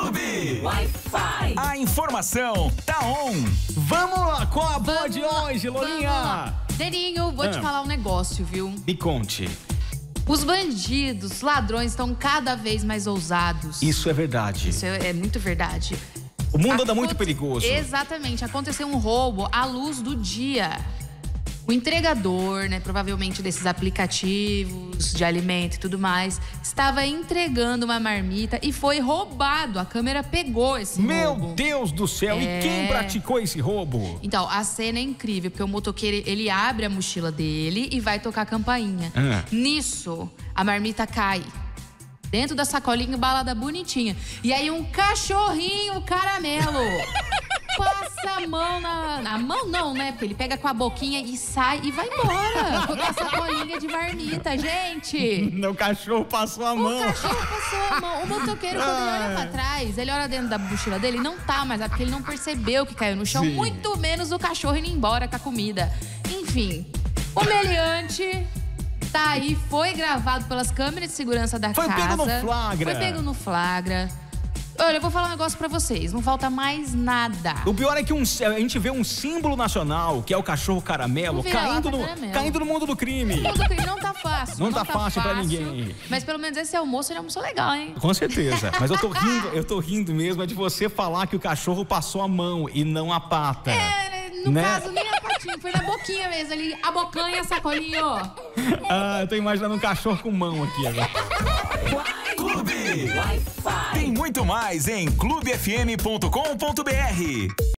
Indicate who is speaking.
Speaker 1: Clube Wi-Fi. A informação tá on.
Speaker 2: Vamos lá, qual a boa de hoje, Lolinha?
Speaker 3: Derinho, vou te falar um negócio, viu?
Speaker 2: Me conte.
Speaker 3: Os bandidos, ladrões estão cada vez mais ousados.
Speaker 2: Isso é verdade.
Speaker 3: Isso é muito verdade.
Speaker 2: O mundo anda muito perigoso.
Speaker 3: Exatamente. Aconteceu um roubo à luz do dia. O entregador, né, provavelmente desses aplicativos de alimento e tudo mais, estava entregando uma marmita e foi roubado. A câmera pegou esse roubo.
Speaker 2: Meu Deus do céu, e quem praticou esse roubo?
Speaker 3: Então, a cena é incrível, porque o motoqueiro, ele abre a mochila dele e vai tocar a campainha. Nisso, a marmita cai. Dentro da sacolinha embalada bonitinha. E aí um cachorrinho caramelo passa a mão na mão não, né? Porque ele pega com a boquinha e sai e vai embora com a sacolinha de marmita, gente.
Speaker 2: O cachorro passou a mão.
Speaker 3: O cachorro passou a mão. O motoqueiro, quando ele olha pra trás, ele olha dentro da mochila dele, não tá mais, porque ele não percebeu que caiu no chão, muito menos o cachorro indo embora com a comida. Enfim, o meliante tá aí, foi gravado pelas câmeras de segurança da casa.
Speaker 2: Foi pego no flagra.
Speaker 3: Foi pego no flagra. Olha, eu vou falar um negócio pra vocês, não falta mais nada.
Speaker 2: O pior é que a gente vê um símbolo nacional, que é o cachorro caramelo, caindo no mundo do crime.
Speaker 3: O mundo do crime não tá fácil.
Speaker 2: Não tá fácil pra ninguém.
Speaker 3: Mas pelo menos esse almoço, ele almoçou legal, hein?
Speaker 2: Com certeza. Mas eu tô rindo mesmo, é de você falar que o cachorro passou a mão e não a pata.
Speaker 3: No caso, nem a patinha, foi na boquinha mesmo ali. A bocanha e a sacolinha, ó.
Speaker 2: Eu tô imaginando um cachorro com mão aqui agora.
Speaker 1: Clube Wi-Fi. Tem muito mais em clubefm.com.br.